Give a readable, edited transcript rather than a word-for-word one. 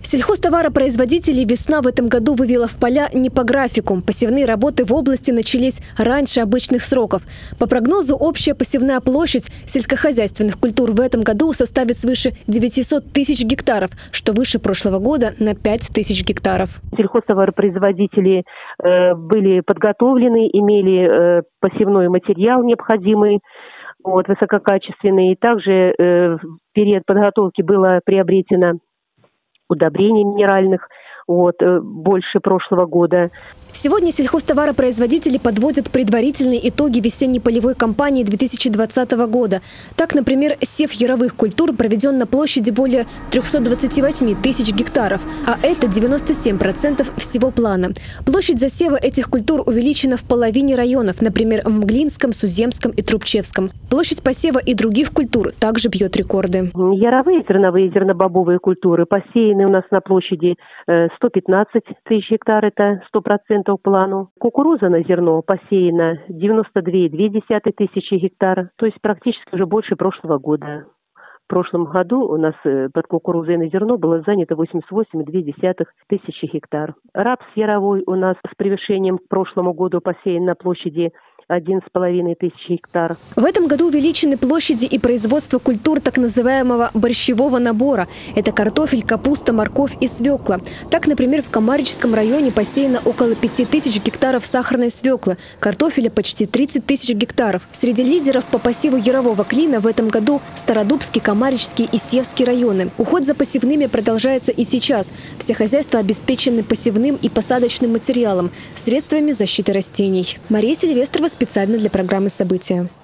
Сельхозтоваропроизводителей весна в этом году вывела в поля не по графику. Посевные работы в области начались раньше обычных сроков. По прогнозу, общая посевная площадь сельскохозяйственных культур в этом году составит свыше 900 тысяч гектаров, что выше прошлого года на 5 тысяч гектаров. Сельхозтоваропроизводители были подготовлены, имели посевной материал необходимый, высококачественный. Также в период подготовки было приобретено удобрений минеральных, больше прошлого года. Сегодня сельхозтоваропроизводители подводят предварительные итоги весенней полевой кампании 2020 года. Так, например, сев яровых культур проведен на площади более 328 тысяч гектаров, а это 97% всего плана. Площадь засева этих культур увеличена в половине районов, например, в Мглинском, Суземском и Трубчевском. Площадь посева и других культур также бьет рекорды. Яровые, зерновые, зернобобовые культуры посеяны у нас на площади 115 тысяч гектар, это 100% плану. Кукуруза на зерно посеяна 92,2 тысячи гектар, то есть практически уже больше прошлого года. В прошлом году у нас под кукурузой на зерно было занято 88,2 тысячи гектар. Рапс яровой у нас с превышением к прошлому году посеян на площади 1,5 тысячи гектар. В этом году увеличены площади и производство культур так называемого борщевого набора. Это картофель, капуста, морковь и свекла. Так, например, в Камарическом районе посеяно около 5000 гектаров сахарной свеклы, картофеля почти 30 тысяч гектаров. Среди лидеров по посеву ярового клина в этом году Стародубский, Камарический и Севский районы. Уход за посевными продолжается и сейчас. Все хозяйства обеспечены посевным и посадочным материалом, средствами защиты растений. Мария Сильвестрова специально для программы «События».